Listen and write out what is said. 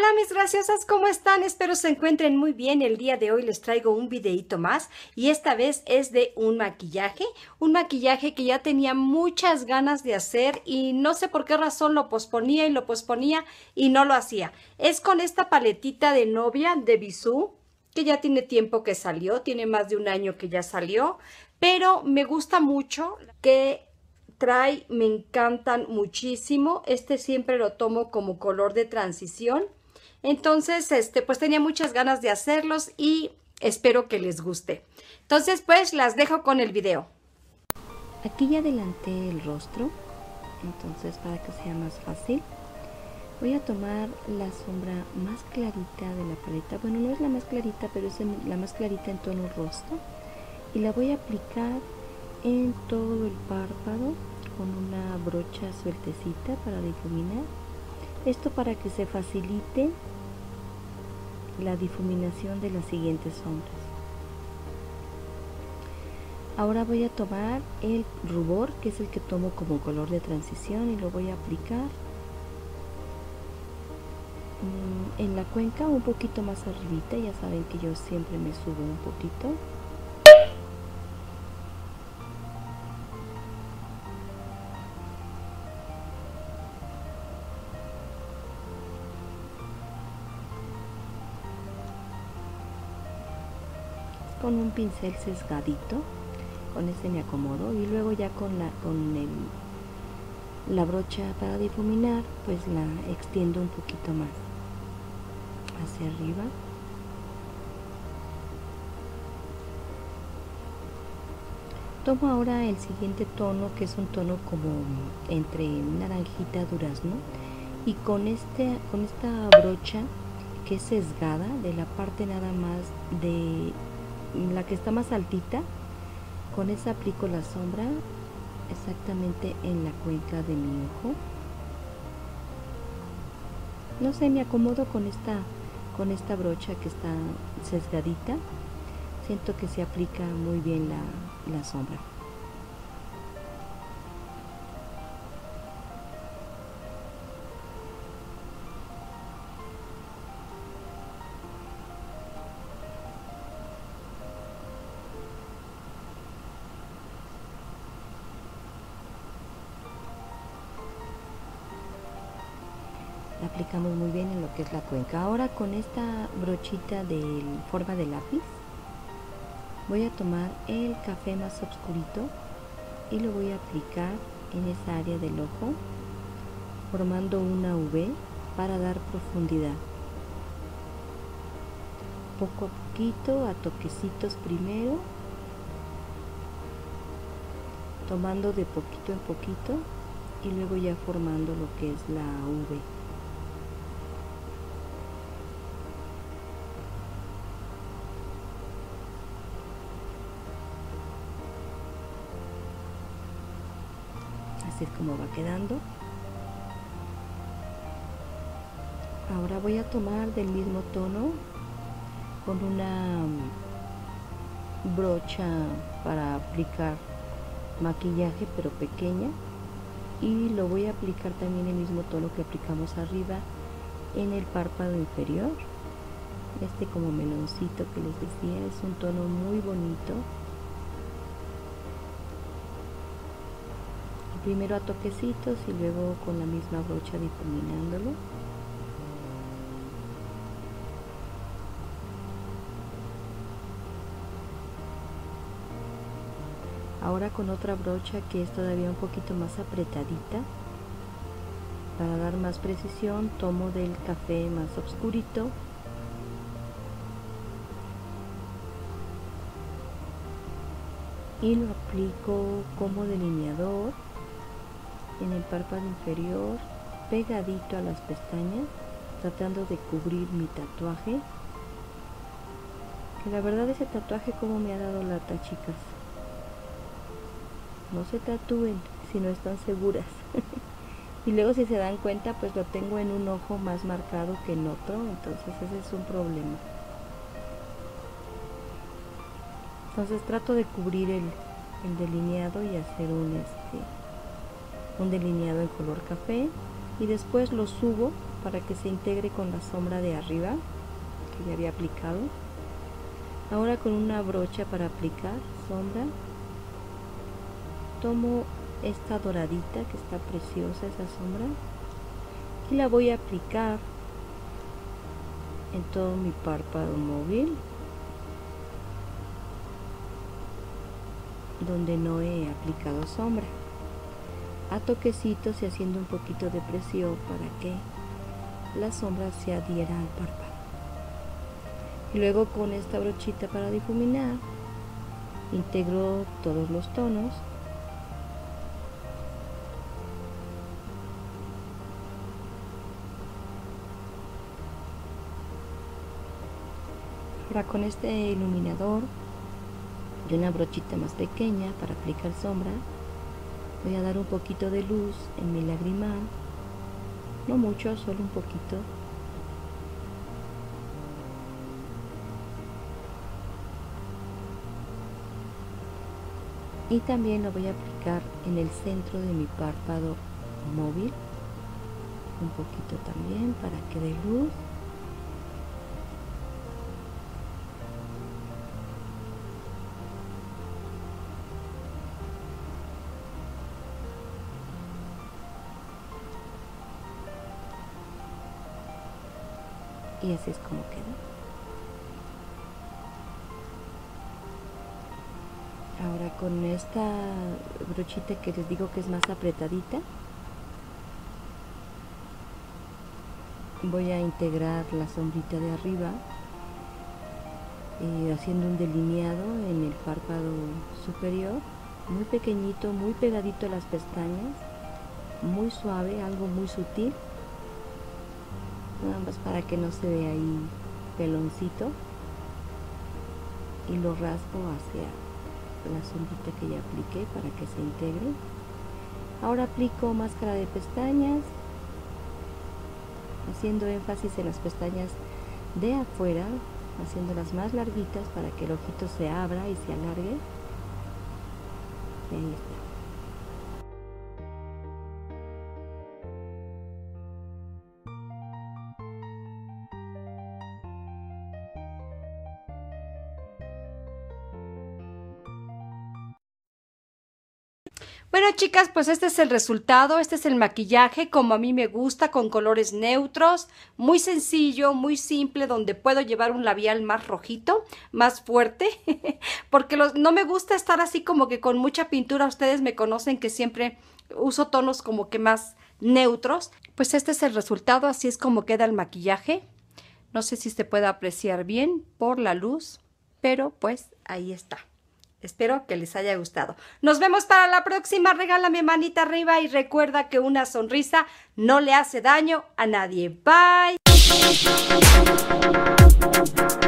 Hola mis graciosas, ¿cómo están? Espero se encuentren muy bien. El día de hoy les traigo un videíto más y esta vez es de un maquillaje que ya tenía muchas ganas de hacer y no sé por qué razón lo posponía y no lo hacía. Es con esta paletita de novia de Bisú, que ya tiene tiempo que salió, tiene más de un año que ya salió, pero me gusta mucho que trae, me encantan muchísimo. Este siempre lo tomo como color de transición. Entonces, pues tenía muchas ganas de hacerlos y espero que les guste. Entonces, pues las dejo con el video. Aquí ya adelanté el rostro, entonces para que sea más fácil voy a tomar la sombra más clarita de la paleta. Bueno, no es la más clarita, pero es la más clarita en tono rosa, y la voy a aplicar en todo el párpado con una brocha sueltecita para difuminar. Esto para que se facilite la difuminación de las siguientes sombras. Ahora voy a tomar el rubor, que es el que tomo como color de transición, y lo voy a aplicar en la cuenca un poquito más arribita. Ya saben que yo siempre me subo un poquito. Con un pincel sesgadito, con este me acomodo, y luego ya con la brocha para difuminar pues la extiendo un poquito más hacia arriba. Tomo ahora el siguiente tono, que es un tono como entre naranjita durazno, y con esta brocha que es sesgada, de la parte nada más de la que está más altita, con esa aplico la sombra exactamente en la cuenca de mi ojo. No sé, me acomodo con esta brocha que está sesgadita. Siento que se aplica muy bien la sombra. La aplicamos muy bien en lo que es la cuenca. Ahora con esta brochita de forma de lápiz voy a tomar el café más oscurito y lo voy a aplicar en esa área del ojo, formando una V para dar profundidad. Poco a poquito, a toquecitos primero, tomando de poquito en poquito y luego ya formando lo que es la V. Así es como va quedando. Ahora voy a tomar del mismo tono con una brocha para aplicar maquillaje, pero pequeña, y lo voy a aplicar también el mismo tono que aplicamos arriba en el párpado inferior. Este como meloncito que les decía es un tono muy bonito. Primero a toquecitos y luego con la misma brocha difuminándolo. Ahora con otra brocha que es todavía un poquito más apretadita, para dar más precisión, tomo del café más oscurito y lo aplico como delineador en el párpado inferior, pegadito a las pestañas, tratando de cubrir mi tatuaje, que la verdad ese tatuaje como me ha dado lata, chicas. No se tatúen si no están seguras. Y luego si se dan cuenta, pues lo tengo en un ojo más marcado que en otro, entonces ese es un problema. Entonces trato de cubrir el delineado y hacer un delineado en color café, y después lo subo para que se integre con la sombra de arriba que ya había aplicado. Ahora con una brocha para aplicar sombra, tomo esta doradita que está preciosa, esa sombra, y la voy a aplicar en todo mi párpado móvil, donde no he aplicado sombra, a toquecitos y haciendo un poquito de presión para que la sombra se adhiera al párpado. Y luego con esta brochita para difuminar integro todos los tonos. Ahora con este iluminador de una brochita más pequeña para aplicar sombra, voy a dar un poquito de luz en mi lagrimal, no mucho, solo un poquito. Y también lo voy a aplicar en el centro de mi párpado móvil, un poquito también para que dé luz. Y así es como queda. Ahora con esta brochita que les digo que es más apretadita, voy a integrar la sombrita de arriba, haciendo un delineado en el párpado superior, muy pequeñito, muy pegadito a las pestañas, muy suave, algo muy sutil, nada más para que no se vea ahí peloncito, y lo rasgo hacia la sombrita que ya apliqué para que se integre. Ahora aplico máscara de pestañas, haciendo énfasis en las pestañas de afuera, haciéndolas más larguitas para que el ojito se abra y se alargue. Y ahí está. Bueno, chicas, pues este es el resultado, este es el maquillaje como a mí me gusta, con colores neutros, muy sencillo, muy simple, donde puedo llevar un labial más rojito, más fuerte, porque no me gusta estar así como que con mucha pintura. Ustedes me conocen que siempre uso tonos como que más neutros. Pues este es el resultado, así es como queda el maquillaje. No sé si se puede apreciar bien por la luz, pero pues ahí está. Espero que les haya gustado. Nos vemos para la próxima. Regálame manita arriba y recuerda que una sonrisa no le hace daño a nadie. Bye.